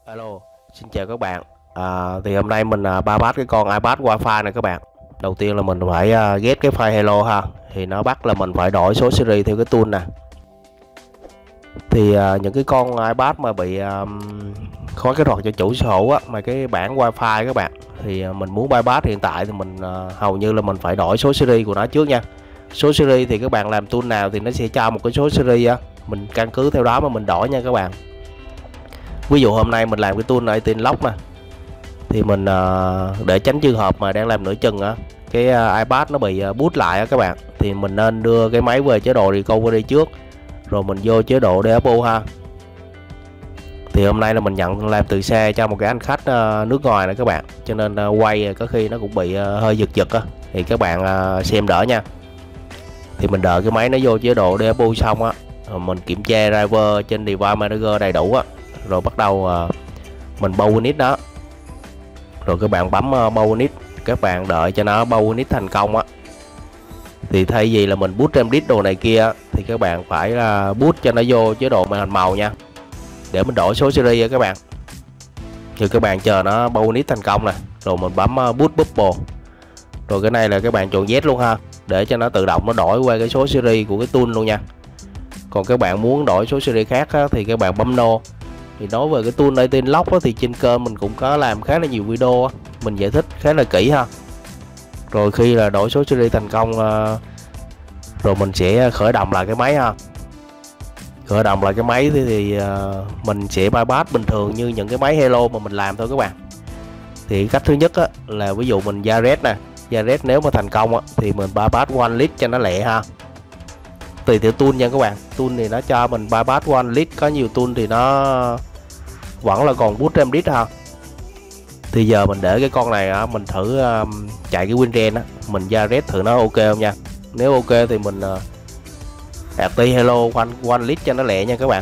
Alo, xin chào các bạn. Thì hôm nay mình ba bát cái con iPad Wi-Fi này các bạn. Đầu tiên là mình phải get cái file hello ha. Thì nó bắt là mình phải đổi số series theo cái tool nè. Thì những cái con iPad mà bị khóa kỹ thuật cho chủ sở hữu á, mà cái bản Wi-Fi các bạn, thì mình muốn bypass hiện tại thì mình hầu như là mình phải đổi số series của nó trước nha. Số series thì các bạn làm tool nào thì nó sẽ cho một cái số series á, mình căn cứ theo đó mà mình đổi nha các bạn. Ví dụ hôm nay mình làm cái tool này tên lock nè, thì mình để tránh trường hợp mà đang làm nửa chừng á cái iPad nó bị boot lại á các bạn, thì mình nên đưa cái máy về chế độ recovery trước rồi mình vô chế độ DFU ha. Thì hôm nay là mình nhận làm từ xa cho một cái anh khách nước ngoài này các bạn, cho nên quay có khi nó cũng bị hơi giật giật á, thì các bạn xem đỡ nha. Thì mình đợi cái máy nó vô chế độ DFU xong á, mình kiểm tra driver trên device manager đầy đủ á, rồi bắt đầu mình bâu unit đó, rồi các bạn bấm bâu unit, các bạn đợi cho nó bâu unit thành công á. Thì thay vì là mình boot RAM disk đồ này kia thì các bạn phải boot cho nó vô chế độ màn hình màu nha, để mình đổi số series á các bạn. Thì các bạn chờ nó bâu unit thành công nè, rồi mình bấm boot bubble, rồi cái này là các bạn chọn Z luôn ha, để cho nó tự động nó đổi qua cái số series của cái tool luôn nha. Còn các bạn muốn đổi số series khác á, thì các bạn bấm no. Thì nói về cái tool này tên lock á, thì trên kênh mình cũng có làm khá là nhiều video á, mình giải thích khá là kỹ ha. Rồi khi là đổi số series thành công rồi mình sẽ khởi động lại cái máy ha. Khởi động lại cái máy thì mình sẽ bypass bình thường như những cái máy hello mà mình làm thôi các bạn. Thì cách thứ nhất á, là ví dụ mình Jared nè, Jared nếu mà thành công á, thì mình bypass one list cho nó lẹ ha. Tùy theo tool nha các bạn, tool thì nó cho mình bypass one list, có nhiều tool thì nó vẫn là còn boot RAM disk ha. Thì giờ mình để cái con này mình thử chạy cái WinRAR á, mình Jared thử nó ok không nha. Nếu ok thì mình RT hello one list cho nó lẹ nha các bạn.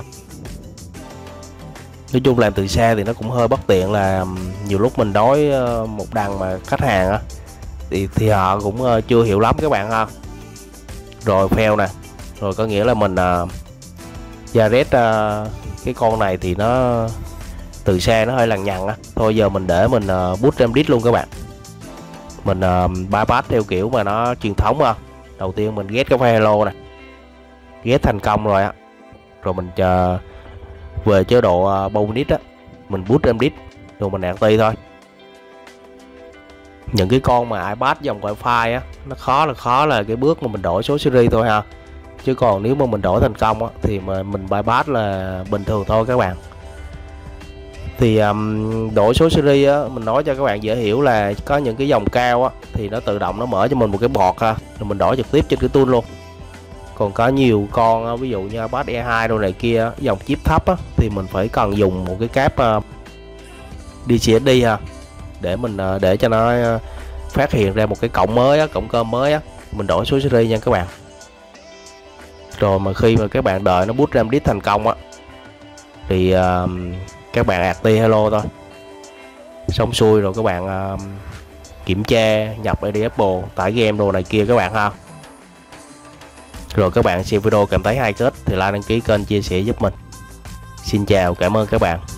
Nói chung làm từ xa thì nó cũng hơi bất tiện, là nhiều lúc mình đối một đằng mà khách hàng á thì họ cũng chưa hiểu lắm các bạn ha. Rồi fail nè, rồi có nghĩa là mình Jared cái con này thì nó từ xa nó hơi lằng nhằng á. Thôi giờ mình để mình boot RAM disk luôn các bạn. Mình bypass theo kiểu mà nó truyền thống ha. Đầu tiên mình get cái file hello nè, get thành công rồi á, rồi mình chờ về chế độ bonus á, mình boot RAM disk rồi mình RT thôi. Những cái con mà iPad dòng Wi-Fi á, nó khó là cái bước mà mình đổi số series thôi ha. Chứ còn nếu mà mình đổi thành công á, thì mà mình bypass là bình thường thôi các bạn. Thì đổi số series á, mình nói cho các bạn dễ hiểu là có những cái dòng cao á, thì nó tự động nó mở cho mình một cái bọt ha, rồi mình đổi trực tiếp trên cái tool luôn. Còn có nhiều con á, ví dụ như iPad E2 đồ này kia, dòng chip thấp á, thì mình phải cần dùng một cái cáp DCSD ha, để mình để cho nó phát hiện ra một cái cổng mới á, cổng cơm mới á, mình đổi số series nha các bạn. Rồi mà khi mà các bạn đợi nó boot RAM disk thành công á, thì các bạn RT hello thôi, xong xuôi rồi các bạn kiểm tra nhập ADFable, tải game đồ này kia các bạn ha. Rồi các bạn xem video cảm thấy hay kết thì like đăng ký kênh, chia sẻ giúp mình. Xin chào, cảm ơn các bạn.